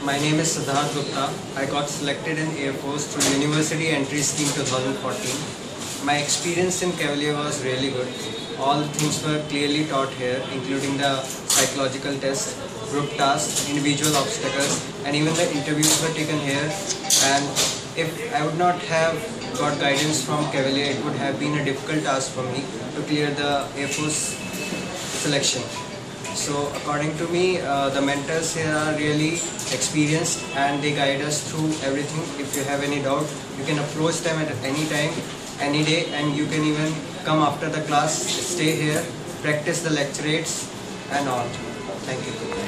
My name is Siddharth Gupta. I got selected in Air Force through University Entry Scheme 2014. My experience in Cavalier was really good. All things were clearly taught here, including the psychological test, group tasks, individual obstacles, and even the interviews were taken here. And if I would not have got guidance from Cavalier, it would have been a difficult task for me to clear the Air Force selection. So according to me, the mentors here are really experienced and they guide us through everything. If you have any doubt, you can approach them at any time, any day, and you can even come after the class, stay here, practice the lecturates and all. Thank you.